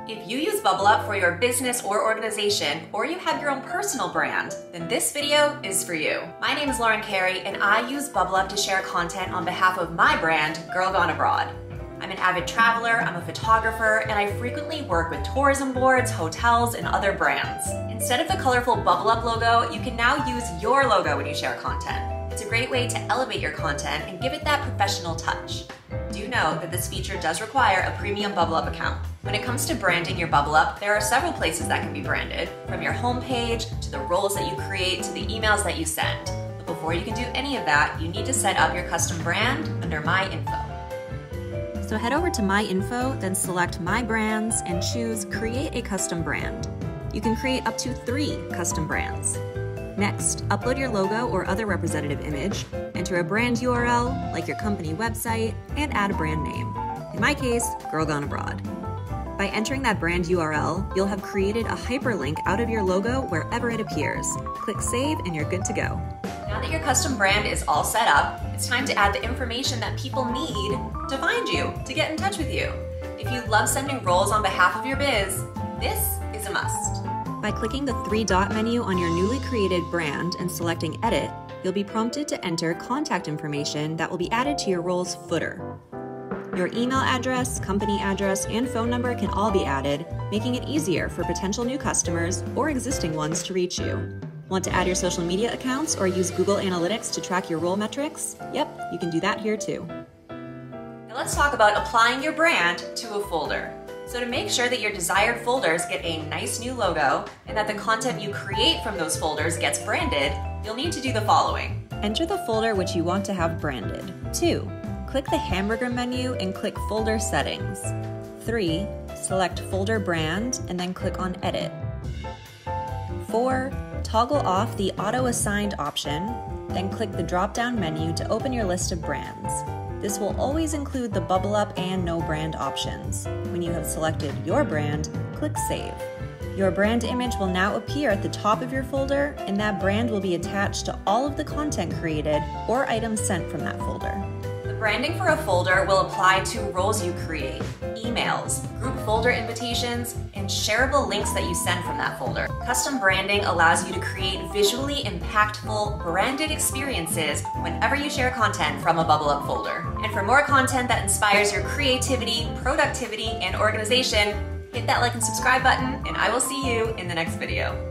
If you use Bubble Up for your business or organization, or you have your own personal brand, then this video is for you. My name is Lauren Carey, and I use Bubble Up to share content on behalf of my brand, Girl Gone Abroad. I'm an avid traveler, I'm a photographer, and I frequently work with tourism boards, hotels, and other brands. Instead of the colorful Bubble Up logo, you can now use your logo when you share content. It's a great way to elevate your content and give it that professional touch. Do know that this feature does require a premium Bubble Up account. When it comes to branding your Bubble Up, there are several places that can be branded, from your homepage, to the roles that you create, to the emails that you send. But before you can do any of that, you need to set up your custom brand under My Info. So head over to My Info, then select My Brands and choose Create a Custom Brand. You can create up to 3 custom brands. Next, upload your logo or other representative image, enter a brand URL like your company website, and add a brand name. In my case, Girl Gone Abroad. By entering that brand URL, you'll have created a hyperlink out of your logo wherever it appears. Click Save and you're good to go. Now that your custom brand is all set up, it's time to add the information that people need to find you, to get in touch with you. If you love sending roles on behalf of your biz, this is a must. By clicking the 3-dot menu on your newly created brand and selecting Edit, you'll be prompted to enter contact information that will be added to your role's footer. Your email address, company address, and phone number can all be added, making it easier for potential new customers or existing ones to reach you. Want to add your social media accounts or use Google Analytics to track your role metrics? Yep, you can do that here too. Now let's talk about applying your brand to a folder. So to make sure that your desired folders get a nice new logo and that the content you create from those folders gets branded, you'll need to do the following. Enter the folder which you want to have branded. 2. Click the hamburger menu and click Folder Settings. 3. Select Folder Brand and then click on Edit. 4. Toggle off the Auto-Assigned option, then click the drop-down menu to open your list of brands. This will always include the Bubble Up and No Brand options. When you have selected your brand, click Save. Your brand image will now appear at the top of your folder, and that brand will be attached to all of the content created or items sent from that folder. The branding for a folder will apply to roles you create, emails, group folder invitations, and shareable links that you send from that folder. Custom branding allows you to create visually impactful, branded experiences whenever you share content from a Bubble Up folder. And for more content that inspires your creativity, productivity, and organization, hit that like and subscribe button, and I will see you in the next video.